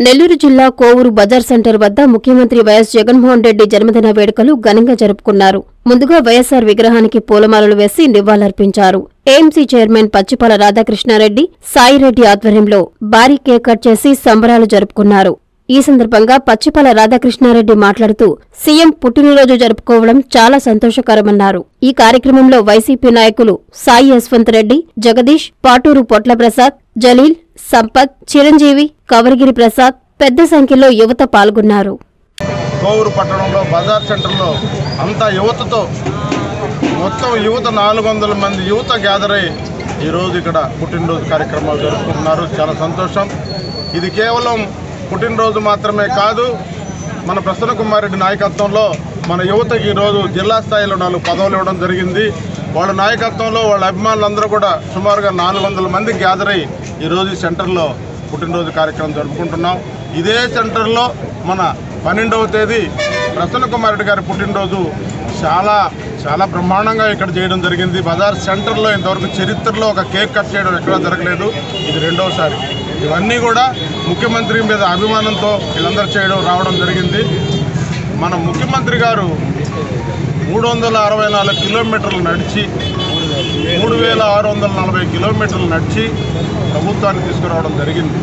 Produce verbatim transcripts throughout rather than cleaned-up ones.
నెల్లూరు జిల్లా కోవూరు బజార్ సెంటర్ వద్ద ముఖ్యమంత్రి వైఎస్ జగన్మోహన్ రెడ్డి జన్మదిన వేడుకలు ఘనంగా జరుపుకున్నారు. ముందుగా వైఎస్సార్ విగ్రహానికి పూలమాలలు వేసి నివాళులర్పించారు. ఏఎంసీ చైర్మన్ పచ్చిపాల రాధాకృష్ణారెడ్డి, సాయిరెడ్డి ఆధ్వర్యంలో భారీ కేక్ కట్ చేసి సంబరాలు జరుపుకున్నారు. ఈ సందర్భంగా పచ్చిపాల రాధాకృష్ణారెడ్డి మాట్లాడుతూ సీఎం పుట్టినరోజు జరుపుకోవడం చాలా సంతోషకరమన్నారు. ఈ కార్యక్రమంలో వైసీపీ నాయకులు సాయి యశ్వంత్ రెడ్డి, జగదీష్, పాటూరు పొట్ల ప్రసాద్, జలీల్, సంపత్, చిరంజీవి, కవరగిరి ప్రసాద్ పెద్ద సంఖ్యలో యువత పాల్గొన్నారు. కోవూరు పట్టణంలో బజార్ సెంటర్లో అంతా యువతతో మొత్తం యువత నాలుగు వందల మంది యువత గ్యాదర్ అయ్యి ఈరోజు ఇక్కడ పుట్టినరోజు కార్యక్రమాలు జరుపుకుంటున్నారు. చాలా సంతోషం. ఇది కేవలం పుట్టినరోజు మాత్రమే కాదు, మన ప్రసన్న కుమార్ రెడ్డి నాయకత్వంలో మన యువతకి ఈరోజు జిల్లా స్థాయిలో నాలుగు పదవులు ఇవ్వడం జరిగింది. వాళ్ళ నాయకత్వంలో వాళ్ళ అభిమానులందరూ కూడా సుమారుగా నాలుగు వందల మంది గ్యాదర్ అయ్యి ఈరోజు ఈ సెంటర్లో పుట్టినరోజు కార్యక్రమం జరుపుకుంటున్నాం. ఇదే సెంటర్లో మన పన్నెండవ తేదీ ప్రసన్న కుమార్ రెడ్డి గారి పుట్టినరోజు చాలా చాలా బ్రహ్మాండంగా ఇక్కడ చేయడం జరిగింది. బజార్ సెంటర్లో ఇంతవరకు చరిత్రలో ఒక కేక్ కట్ చేయడం ఎక్కడా జరగలేదు. ఇది రెండవసారి. ఇవన్నీ కూడా ముఖ్యమంత్రి మీద అభిమానంతో వీళ్ళందరూ చేయడం రావడం జరిగింది. మన ముఖ్యమంత్రి గారు మూడు వందల అరవై నాలుగు కిలోమీటర్లు నడిచి మూడు వేల ఆరు వందల నలభై కిలోమీటర్లు నడిచి ప్రభుత్వాన్ని తీసుకురావడం జరిగింది.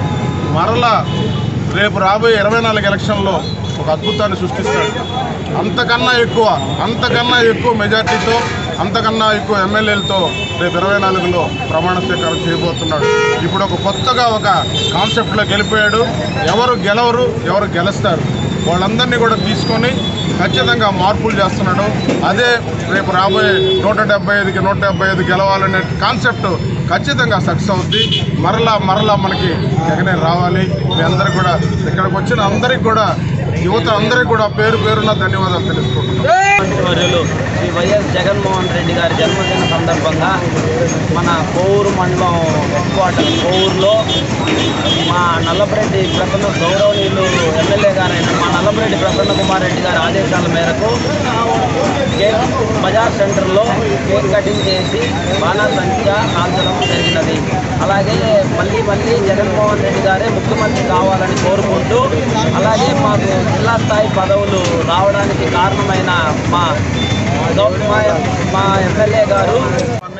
మరలా రేపు రాబోయే ఇరవై నాలుగు ఎలక్షన్లో ఒక అద్భుతాన్ని సృష్టిస్తాడు. అంతకన్నా ఎక్కువ అంతకన్నా ఎక్కువ మెజార్టీతో అంతకన్నా ఎక్కువ ఎమ్మెల్యేలతో రేపు ఇరవై నాలుగులో ప్రమాణ స్వీకారం చేయబోతున్నాడు. ఇప్పుడు ఒక కొత్తగా ఒక కాన్సెప్ట్లో గెలిపోయాడు. ఎవరు గెలవరు, ఎవరు గెలుస్తారు, వాళ్ళందరినీ కూడా తీసుకొని ఖచ్చితంగా మార్పులు చేస్తున్నాడు. అదే రేపు రాబోయే నూట డెబ్బై ఐదుకి నూట డెబ్బై ఐదు గెలవాలనే కాన్సెప్ట్ ఖచ్చితంగా సక్సెస్ అవుద్ది. మరలా మరలా మనకి జగనే రావాలి. మీ అందరికి కూడా ఇక్కడికి వచ్చిన అందరికి కూడా యువత అందరికీ కూడా పేరు పేరున ధన్యవాదాలు తెలుసుకుంటున్నాం. శ్రీ వైఎస్ జగన్మోహన్ రెడ్డి గారి జన్మదిన సందర్భంగా మన కోవూరు మండలం హెడ్ క్వార్టర్ కోవూరులో మా నల్లపరెడ్డి ప్రసన్న గౌరవనీయులు ఎమ్మెల్యే గారైన మా నల్లపరెడ్డి ప్రసన్న కుమార్ రెడ్డి గారి ఆదేశాల మేరకు కేక్ బజార్ సెంటర్లో కేక్ కటింగ్ చేసి బాణాసంచ కాల్చడం జరిగినది. అలాగే మళ్ళీ మళ్ళీ జగన్మోహన్ రెడ్డి గారే ముఖ్యమంత్రి కావాలని కోరుకుంటూ, అలాగే మాకు జిల్లా స్థాయి పదవులు రావడానికి కారణమైన మా మా ఎమ్మెల్యే గారు